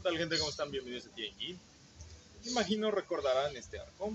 tal, gente? ¿Cómo están? Bienvenidos a TNG. Imagino recordarán este arco,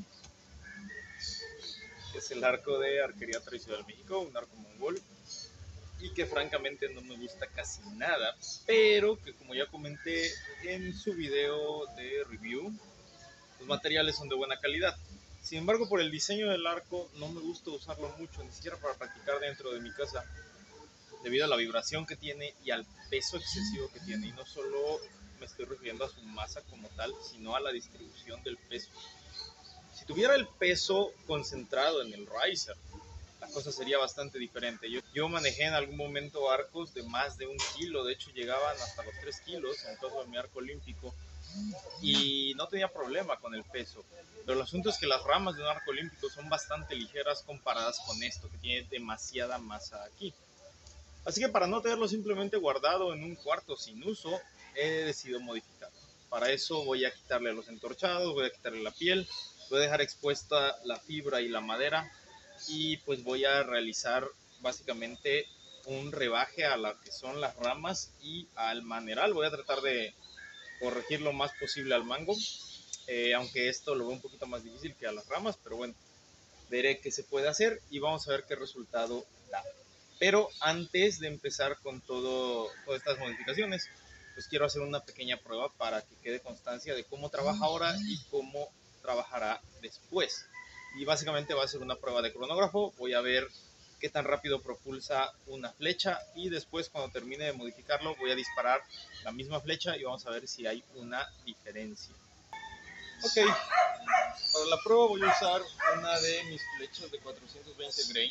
que es el arco de Arquería Tradicional México, un arco mongol, y que francamente no me gusta casi nada, pero que, como ya comenté en su video de review, los materiales son de buena calidad. Sin embargo, por el diseño del arco no me gusta usarlo mucho, ni siquiera para practicar dentro de mi casa, debido a la vibración que tiene y al peso excesivo que tiene. Y no solo me estoy refiriendo a su masa como tal, sino a la distribución del peso. Si tuviera el peso concentrado en el riser, la cosa sería bastante diferente. Yo manejé en algún momento arcos de más de 1 kilo, de hecho llegaban hasta los 3 kilos en todo mi arco olímpico, y no tenía problema con el peso. Pero el asunto es que las ramas de un arco olímpico son bastante ligeras comparadas con esto, que tiene demasiada masa aquí. Así que, para no tenerlo simplemente guardado en un cuarto sin uso, he decidido modificarlo. Para eso voy a quitarle los entorchados, voy a quitarle la piel, voy a dejar expuesta la fibra y la madera, y pues voy a realizar básicamente un rebaje a lo que son las ramas y al maneral. Voy a tratar de corregir lo más posible al mango, aunque esto lo veo un poquito más difícil que a las ramas, pero bueno, veré qué se puede hacer y vamos a ver qué resultado da. Pero antes de empezar con todas estas modificaciones, pues quiero hacer una pequeña prueba para que quede constancia de cómo trabaja ahora y cómo trabajará después. Y básicamente va a ser una prueba de cronógrafo. Voy a ver qué tan rápido propulsa una flecha, y después, cuando termine de modificarlo, voy a disparar la misma flecha y vamos a ver si hay una diferencia. Ok, para la prueba voy a usar una de mis flechas de 420 grain,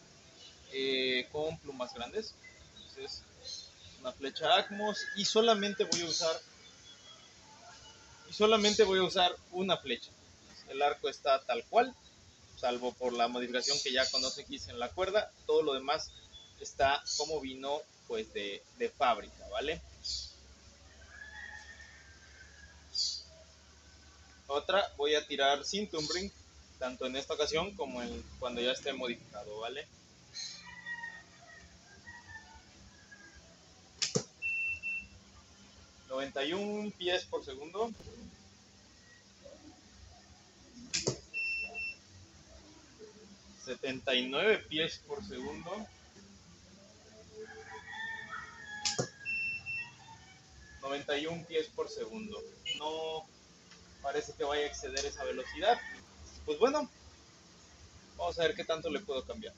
con plumas grandes. Entonces, una flecha Acmos, y solamente voy a usar una flecha. El arco está tal cual, salvo por la modificación que ya conoce que hice en la cuerda. Todo lo demás está como vino, pues de fábrica, ¿vale? Otra, voy a tirar sin tumbling, tanto en esta ocasión como cuando ya esté modificado, ¿vale? ...91 pies por segundo... ...79 pies por segundo... ...91 pies por segundo. No parece que vaya a exceder esa velocidad. Pues bueno, vamos a ver qué tanto le puedo cambiar.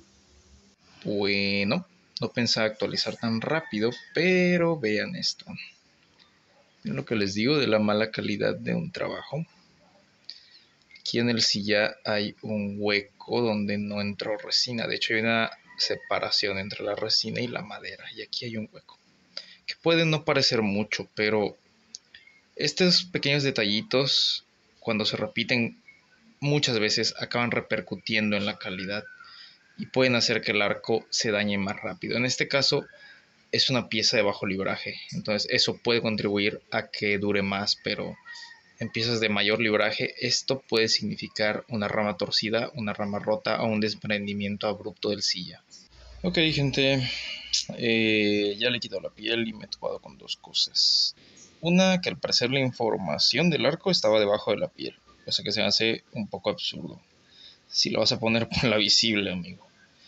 Bueno, no pensaba actualizar tan rápido, pero vean esto. ¿Ven lo que les digo de la mala calidad de un trabajo? Aquí en el silla hay un hueco donde no entró resina. De hecho, hay una separación entre la resina y la madera. Y aquí hay un hueco, que puede no parecer mucho, pero estos pequeños detallitos, cuando se repiten muchas veces, acaban repercutiendo en la calidad y pueden hacer que el arco se dañe más rápido. En este caso es una pieza de bajo libraje, entonces eso puede contribuir a que dure más, pero en piezas de mayor libraje esto puede significar una rama torcida, una rama rota o un desprendimiento abrupto del silla. Ok, gente, ya le he quitado la piel y me he topado con dos cosas. Una, que al parecer la información del arco estaba debajo de la piel, cosa que se me hace un poco absurdo. Si lo vas a poner, ponla visible, amigo.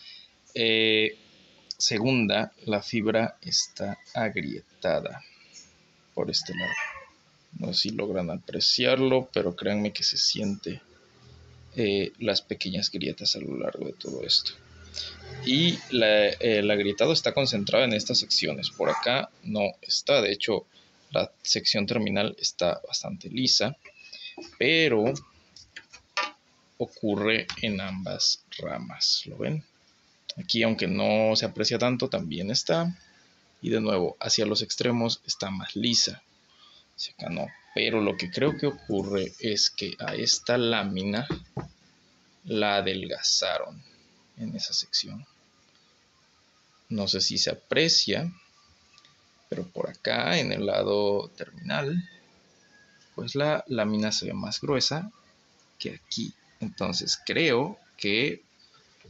Segunda, la fibra está agrietada por este lado. No sé si logran apreciarlo, pero créanme que se siente las pequeñas grietas a lo largo de todo esto. Y el agrietado está concentrado en estas secciones. Por acá no está. De hecho, la sección terminal está bastante lisa, pero ocurre en ambas ramas. ¿Lo ven? Aquí, aunque no se aprecia tanto, también está. Y de nuevo, hacia los extremos está más lisa. Hacia acá no. Pero lo que creo que ocurre es que a esta lámina la adelgazaron en esa sección. No sé si se aprecia, pero por acá en el lado terminal, pues la lámina se ve más gruesa que aquí. Entonces creo que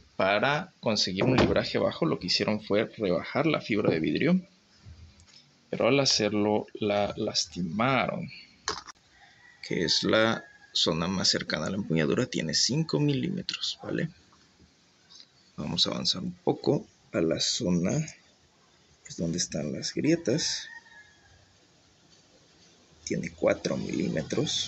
para conseguir un libraje bajo lo que hicieron fue rebajar la fibra de vidrio, pero al hacerlo la lastimaron, que es la zona más cercana a la empuñadura, tiene 5 milímetros, ¿vale? Vamos a avanzar un poco a la zona pues, donde están las grietas. Tiene 4 milímetros,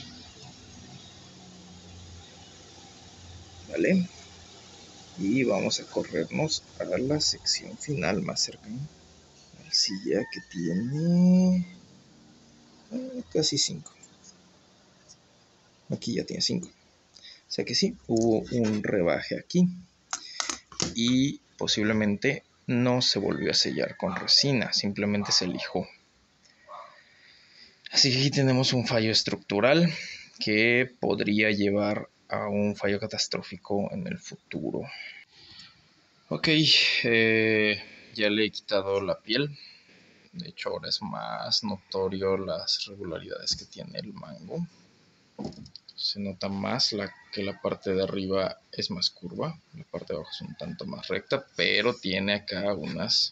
¿vale? Y vamos a corrernos a la sección final más cercana al silla, que tiene casi 5. Aquí ya tiene 5. O sea que sí, hubo un rebaje aquí y posiblemente no se volvió a sellar con resina, simplemente se lijó. Así que aquí tenemos un fallo estructural que podría llevar a un fallo catastrófico en el futuro. Ok, ya le he quitado la piel. De hecho, ahora es más notorio las irregularidades que tiene el mango. Se nota más que la parte de arriba es más curva, la parte de abajo es un tanto más recta, pero tiene acá unas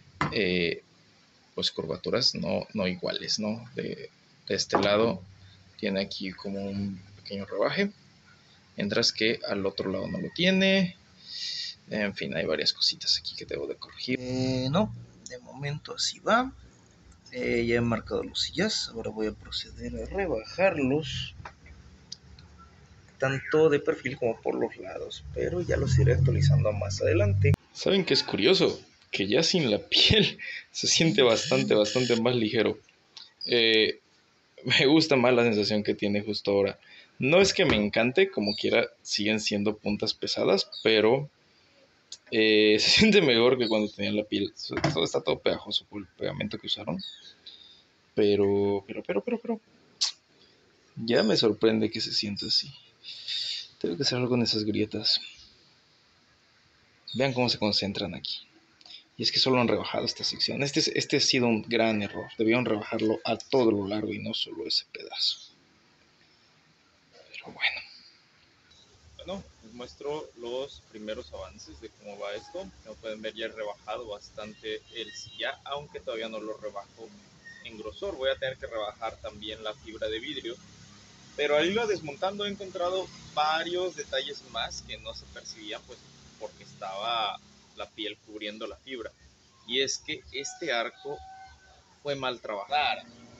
pues curvaturas no iguales, ¿no? De este lado tiene aquí como un pequeño rebaje, mientras que al otro lado no lo tiene. En fin, hay varias cositas aquí que debo de corregir. No, de momento así va. Ya he marcado los sillas, ahora voy a proceder a rebajarlos, tanto de perfil como por los lados, pero ya los iré actualizando más adelante. ¿Saben qué es curioso? Que ya sin la piel se siente bastante más ligero. Me gusta más la sensación que tiene justo ahora. No es que me encante, como quiera, siguen siendo puntas pesadas, pero se siente mejor que cuando tenían la piel. Está todo pegajoso por el pegamento que usaron. Pero, ya me sorprende que se sienta así. Tengo que hacer algo con esas grietas. Vean cómo se concentran aquí. Y es que solo han rebajado esta sección. Este ha sido un gran error. Debieron rebajarlo a todo lo largo y no solo ese pedazo. Pero bueno. Bueno, les muestro los primeros avances de cómo va esto. Como pueden ver, ya he rebajado bastante el silla, aunque todavía no lo rebajo en grosor. Voy a tener que rebajar también la fibra de vidrio. Pero al irlo desmontando he encontrado varios detalles más que no se percibían, pues porque estaba la piel cubriendo la fibra. Y es que este arco fue mal trabajado.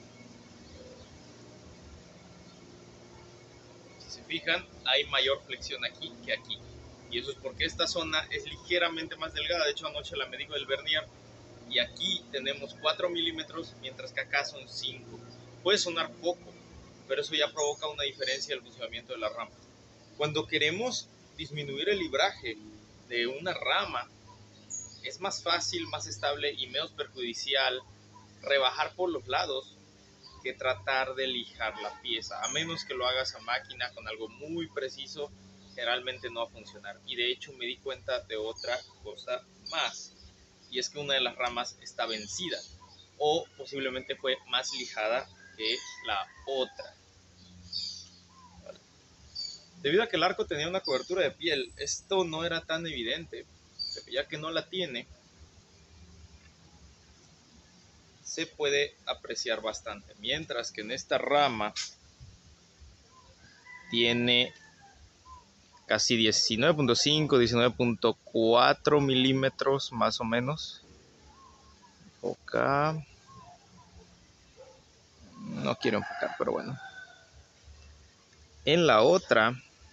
Si se fijan, hay mayor flexión aquí que aquí. Y eso es porque esta zona es ligeramente más delgada. De hecho, anoche la medí con el vernier y aquí tenemos 4 milímetros, mientras que acá son 5. Puede sonar poco, pero eso ya provoca una diferencia en el funcionamiento de la rama. Cuando queremos disminuir el libraje de una rama, es más fácil, más estable y menos perjudicial rebajar por los lados que tratar de lijar la pieza. A menos que lo hagas a máquina con algo muy preciso, generalmente no va a funcionar. Y de hecho me di cuenta de otra cosa más, y es que una de las ramas está vencida o posiblemente fue más lijada que la otra. Debido a que el arco tenía una cobertura de piel, esto no era tan evidente, pero ya que no la tiene, se puede apreciar bastante. Mientras que en esta rama tiene casi 19.5, 19.4 milímetros más o menos. Acá no quiero enfocar, pero bueno. En la otra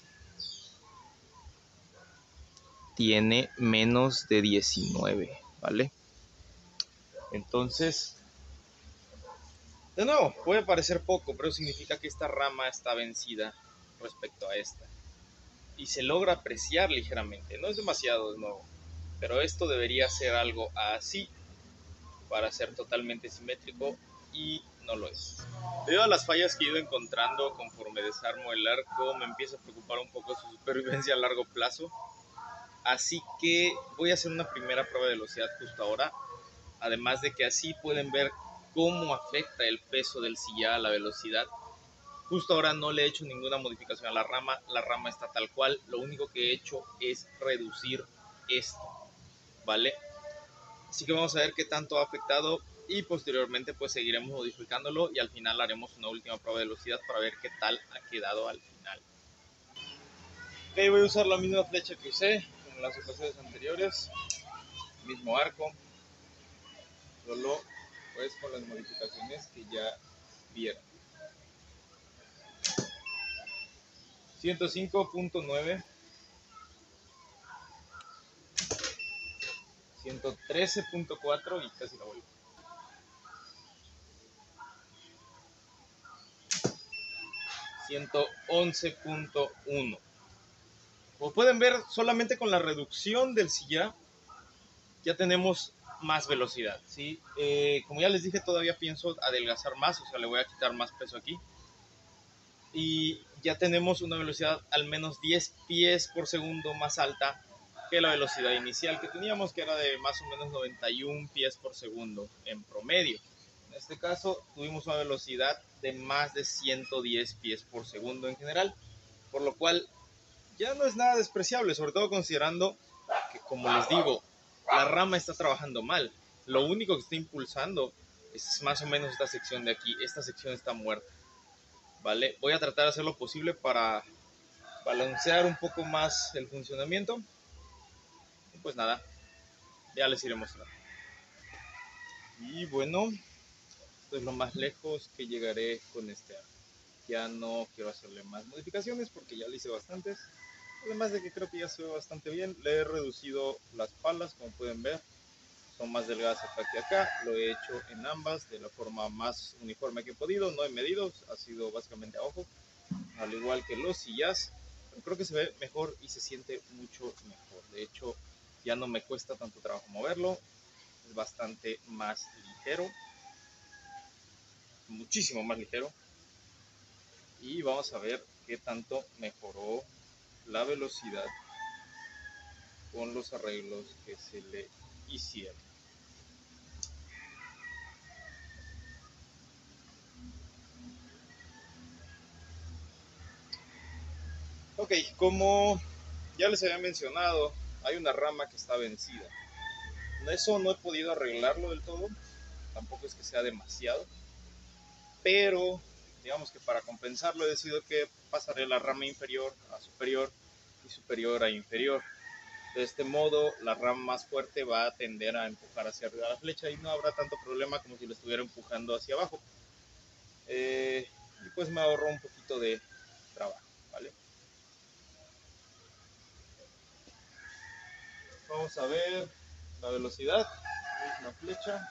tiene menos de 19, ¿vale? Entonces, de nuevo, puede parecer poco, pero significa que esta rama está vencida respecto a esta. Y se logra apreciar ligeramente. No es demasiado, de nuevo, pero esto debería ser algo así para ser totalmente simétrico y no lo es. Debido a las fallas que he ido encontrando conforme desarmo el arco, me empieza a preocupar un poco su supervivencia a largo plazo. Así que voy a hacer una primera prueba de velocidad justo ahora. Además de que así pueden ver cómo afecta el peso del silla a la velocidad. Justo ahora no le he hecho ninguna modificación a la rama está tal cual. Lo único que he hecho es reducir esto, ¿vale? Así que vamos a ver qué tanto ha afectado y posteriormente pues seguiremos modificándolo y al final haremos una última prueba de velocidad para ver qué tal ha quedado al final. Ok, voy a usar la misma flecha que usé en las ocasiones anteriores, mismo arco, solo pues con las modificaciones que ya vieron. 105.9, 113.4 y casi la vuelvo. 111.1. Como pueden ver, solamente con la reducción del sillar ya tenemos más velocidad, ¿sí? Como ya les dije, todavía pienso adelgazar más, o sea, le voy a quitar más peso aquí. Y ya tenemos una velocidad al menos 10 pies por segundo más alta que la velocidad inicial que teníamos, que era de más o menos 91 pies por segundo en promedio. En este caso tuvimos una velocidad de más de 110 pies por segundo en general, por lo cual ya no es nada despreciable, sobre todo considerando que, como les digo, la rama está trabajando mal. Lo único que está impulsando es más o menos esta sección de aquí. Esta sección está muerta, ¿vale? Voy a tratar de hacer lo posible para balancear un poco más el funcionamiento. Y pues nada, ya les iré mostrando. Y bueno, esto es lo más lejos que llegaré con este arco. Ya no quiero hacerle más modificaciones porque ya le hice bastantes. Además de que creo que ya se ve bastante bien. Le he reducido las palas, como pueden ver. Son más delgadas acá que acá. Lo he hecho en ambas de la forma más uniforme que he podido. No he medido, ha sido básicamente a ojo. Al igual que los sillas. Pero creo que se ve mejor y se siente mucho mejor. De hecho, ya no me cuesta tanto trabajo moverlo. Es bastante más ligero. Muchísimo más ligero. Y vamos a ver qué tanto mejoró la velocidad con los arreglos que se le hicieron. Ok, como ya les había mencionado, hay una rama que está vencida. Eso no he podido arreglarlo del todo, tampoco es que sea demasiado, pero digamos que para compensarlo he decidido que pasaré la rama inferior a superior y superior a inferior. De este modo, la rama más fuerte va a tender a empujar hacia arriba la flecha y no habrá tanto problema como si lo estuviera empujando hacia abajo. Y pues me ahorro un poquito de trabajo, ¿vale? Vamos a ver la velocidad, misma flecha.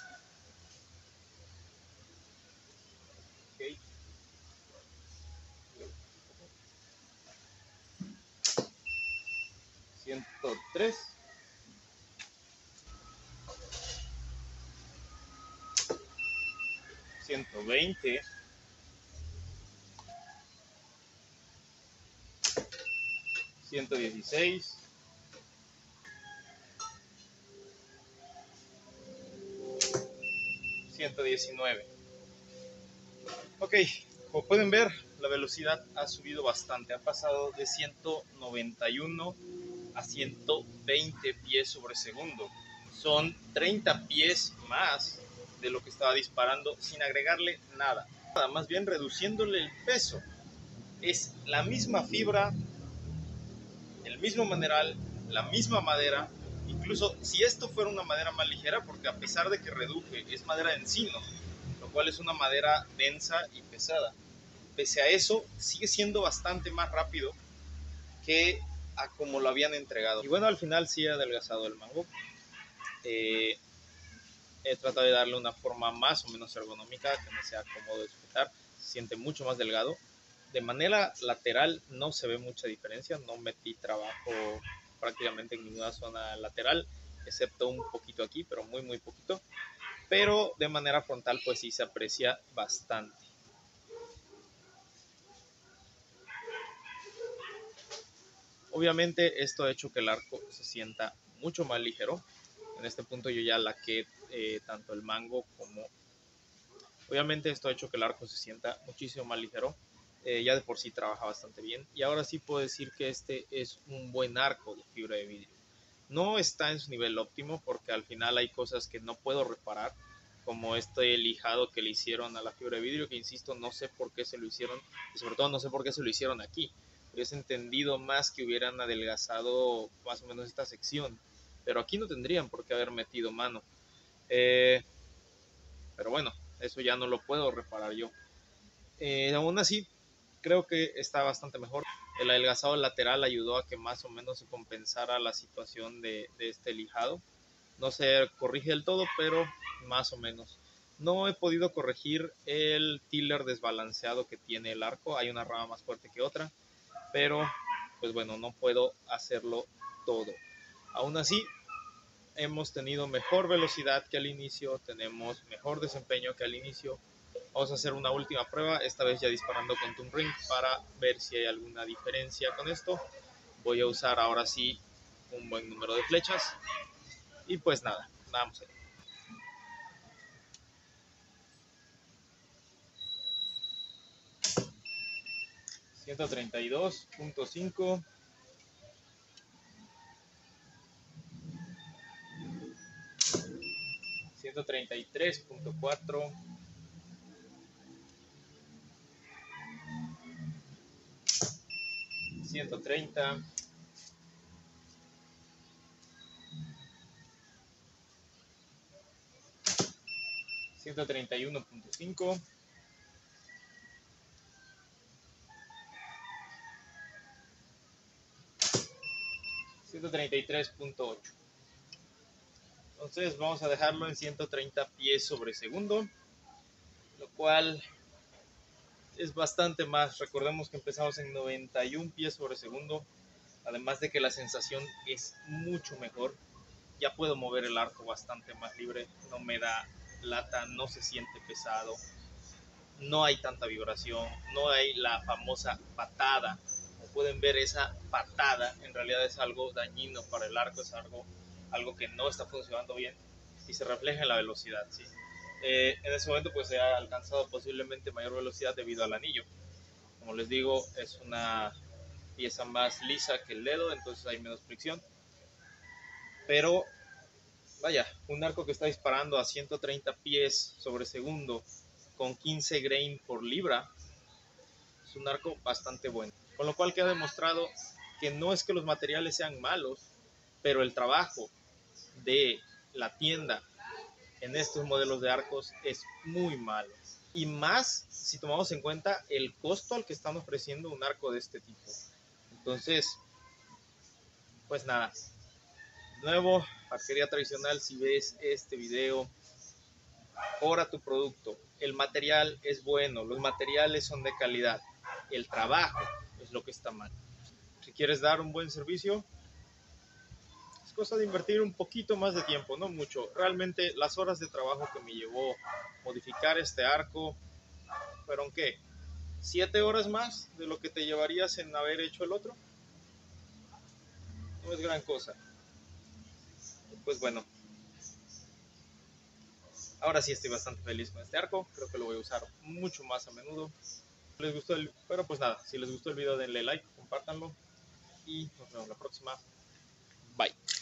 Okay. 103, 120, 116, 119. Ok, como pueden ver, la velocidad ha subido bastante. Ha pasado de 191 a 120 pies sobre segundo. Son 30 pies más de lo que estaba disparando sin agregarle nada. Nada, más bien reduciéndole el peso. Es la misma fibra, el mismo mineral, la misma madera. Incluso si esto fuera una madera más ligera, porque a pesar de que reduje, es madera de encino, lo cual es una madera densa y pesada. Pese a eso, sigue siendo bastante más rápido que a como lo habían entregado. Y bueno, al final sí he adelgazado el mango. He tratado de darle una forma más o menos ergonómica, que me sea cómodo de sujetar. Se siente mucho más delgado. De manera lateral no se ve mucha diferencia. No metí trabajo prácticamente en ninguna zona lateral, excepto un poquito aquí, pero muy, muy poquito. Pero de manera frontal, pues sí se aprecia bastante. Obviamente esto ha hecho que el arco se sienta mucho más ligero. En este punto yo ya laqué tanto el mango como... Obviamente esto ha hecho que el arco se sienta muchísimo más ligero. Ya de por sí trabaja bastante bien. Y ahora sí puedo decir que este es un buen arco de fibra de vidrio. No está en su nivel óptimo porque al final hay cosas que no puedo reparar, como este lijado que le hicieron a la fibra de vidrio, que insisto, no sé por qué se lo hicieron y sobre todo no sé por qué se lo hicieron aquí. Hubiese entendido más que hubieran adelgazado más o menos esta sección, pero aquí no tendrían por qué haber metido mano. Pero bueno, eso ya no lo puedo reparar yo. Aún así, creo que está bastante mejor. El adelgazado lateral ayudó a que más o menos se compensara la situación de este lijado. No se corrige del todo, pero más o menos. No he podido corregir el tiller desbalanceado que tiene el arco. Hay una rama más fuerte que otra, pero pues bueno, no puedo hacerlo todo. Aún así, hemos tenido mejor velocidad que al inicio, tenemos mejor desempeño que al inicio. Vamos a hacer una última prueba, esta vez ya disparando con Toon Ring para ver si hay alguna diferencia con esto. Voy a usar ahora sí un buen número de flechas y pues nada, vamos allá. $132.5, 133.4, 130, 131.5, 133.8. Entonces vamos a dejarlo en 130 pies sobre segundo, lo cual es bastante más. Recordemos que empezamos en 91 pies sobre segundo, además de que la sensación es mucho mejor. Ya puedo mover el arco bastante más libre, no me da lata, no se siente pesado, no hay tanta vibración, no hay la famosa patada. Como pueden ver, esa patada en realidad es algo dañino para el arco, es algo que no está funcionando bien y se refleja en la velocidad, ¿sí? En ese momento pues se ha alcanzado posiblemente mayor velocidad debido al anillo. Como les digo, es una pieza más lisa que el dedo, entonces hay menos fricción. Pero vaya, un arco que está disparando a 130 pies sobre segundo con 15 grain por libra es un arco bastante bueno. Con lo cual queda demostrado que no es que los materiales sean malos, pero el trabajo de la tienda en estos modelos de arcos es muy malo. Y más si tomamos en cuenta el costo al que están ofreciendo un arco de este tipo. Entonces, pues nada. De nuevo, arquería tradicional, si ves este video, ora tu producto. El material es bueno, los materiales son de calidad. El trabajo es lo que está mal. Si quieres dar un buen servicio, es cosa de invertir un poquito más de tiempo, no mucho. Realmente las horas de trabajo que me llevó modificar este arco fueron, ¿qué? 7 horas más de lo que te llevarías en haber hecho el otro. No es gran cosa. Pues bueno, ahora sí estoy bastante feliz con este arco. Creo que lo voy a usar mucho más a menudo. Les gustó pero pues nada, si les gustó el video denle like, compártanlo y nos vemos la próxima. Bye.